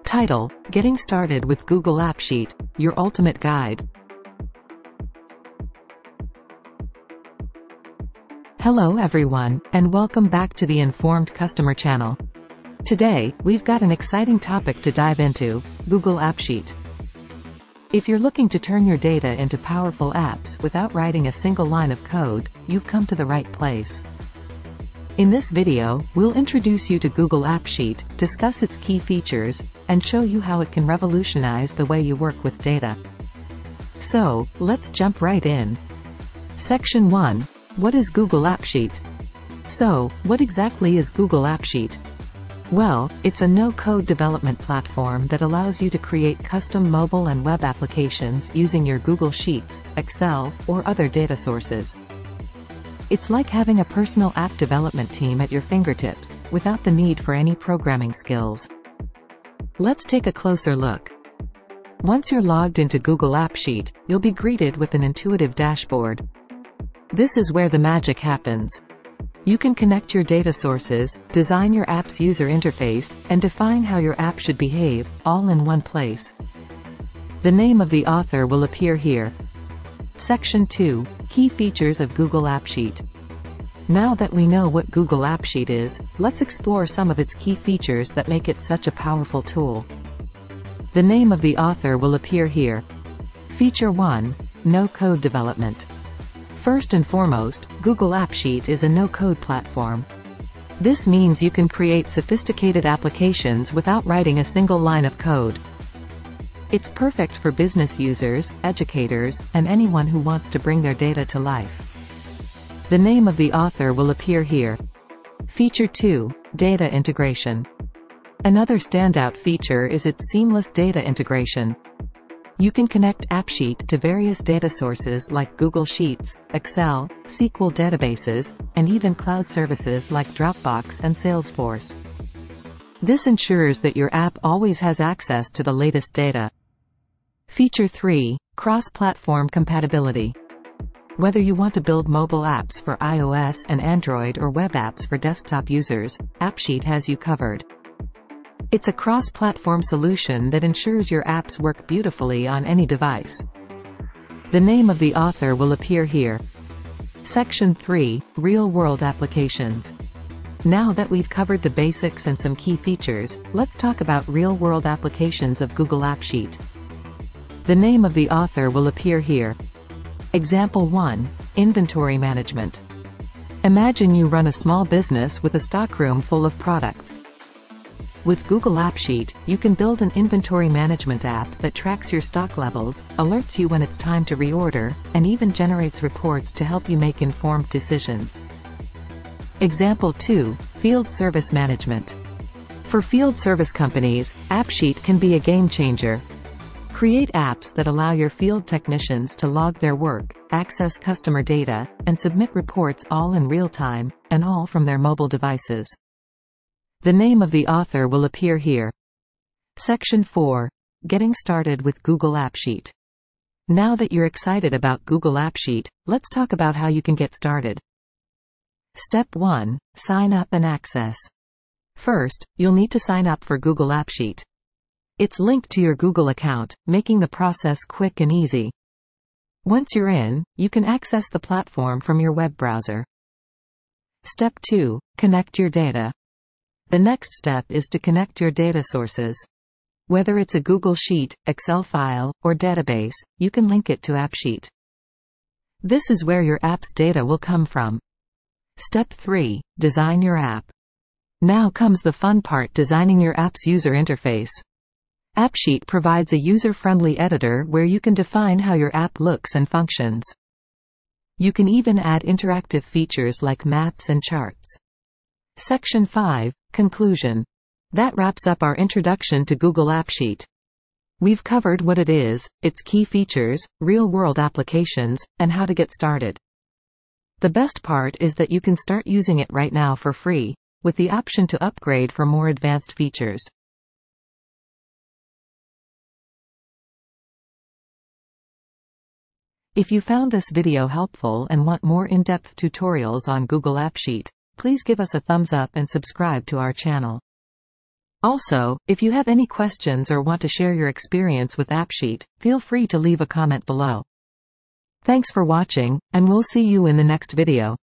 Title: Getting Started with Google AppSheet, Your Ultimate Guide. Hello everyone, and welcome back to the Informed Customer channel. Today, we've got an exciting topic to dive into: Google AppSheet. If you're looking to turn your data into powerful apps without writing a single line of code, you've come to the right place. In this video, we'll introduce you to Google AppSheet, discuss its key features, and show you how it can revolutionize the way you work with data. So, let's jump right in. Section 1. What is Google AppSheet? So, what exactly is Google AppSheet? Well, it's a no-code development platform that allows you to create custom mobile and web applications using your Google Sheets, Excel, or other data sources. It's like having a personal app development team at your fingertips, without the need for any programming skills. Let's take a closer look. Once you're logged into Google AppSheet, you'll be greeted with an intuitive dashboard. This is where the magic happens. You can connect your data sources, design your app's user interface, and define how your app should behave, all in one place. The name of the author will appear here. Section 2. Key features of Google AppSheet. Now that we know what Google AppSheet is, let's explore some of its key features that make it such a powerful tool. The name of the author will appear here. Feature 1. No-code development. First and foremost, Google AppSheet is a no-code platform. This means you can create sophisticated applications without writing a single line of code. It's perfect for business users, educators, and anyone who wants to bring their data to life. The name of the author will appear here. Feature 2. Data integration. Another standout feature is its seamless data integration. You can connect AppSheet to various data sources like Google Sheets, Excel, SQL databases, and even cloud services like Dropbox and Salesforce. This ensures that your app always has access to the latest data. Feature 3. Cross-platform compatibility. Whether you want to build mobile apps for iOS and Android or web apps for desktop users, AppSheet has you covered. It's a cross-platform solution that ensures your apps work beautifully on any device. The name of the author will appear here. Section 3. Real-world applications. Now that we've covered the basics and some key features, let's talk about real-world applications of Google AppSheet. The name of the author will appear here. Example 1. Inventory management. Imagine you run a small business with a stockroom full of products. With Google AppSheet, you can build an inventory management app that tracks your stock levels, alerts you when it's time to reorder, and even generates reports to help you make informed decisions. Example 2. Field service management. For field service companies, AppSheet can be a game changer. Create apps that allow your field technicians to log their work, access customer data, and submit reports all in real time, and all from their mobile devices. The name of the author will appear here. Section 4. Getting started with Google AppSheet. Now that you're excited about Google AppSheet, let's talk about how you can get started. Step 1. Sign up and access. First, you'll need to sign up for Google AppSheet. It's linked to your Google account, making the process quick and easy. Once you're in, you can access the platform from your web browser. Step 2. Connect your data. The next step is to connect your data sources. Whether it's a Google Sheet, Excel file, or database, you can link it to AppSheet. This is where your app's data will come from. Step 3. Design your app. Now comes the fun part: designing your app's user interface. AppSheet provides a user-friendly editor where you can define how your app looks and functions. You can even add interactive features like maps and charts. Section 5. Conclusion. That wraps up our introduction to Google AppSheet. We've covered what it is, its key features, real-world applications, and how to get started. The best part is that you can start using it right now for free, with the option to upgrade for more advanced features. If you found this video helpful and want more in-depth tutorials on Google AppSheet, please give us a thumbs up and subscribe to our channel. Also, if you have any questions or want to share your experience with AppSheet, feel free to leave a comment below. Thanks for watching, and we'll see you in the next video.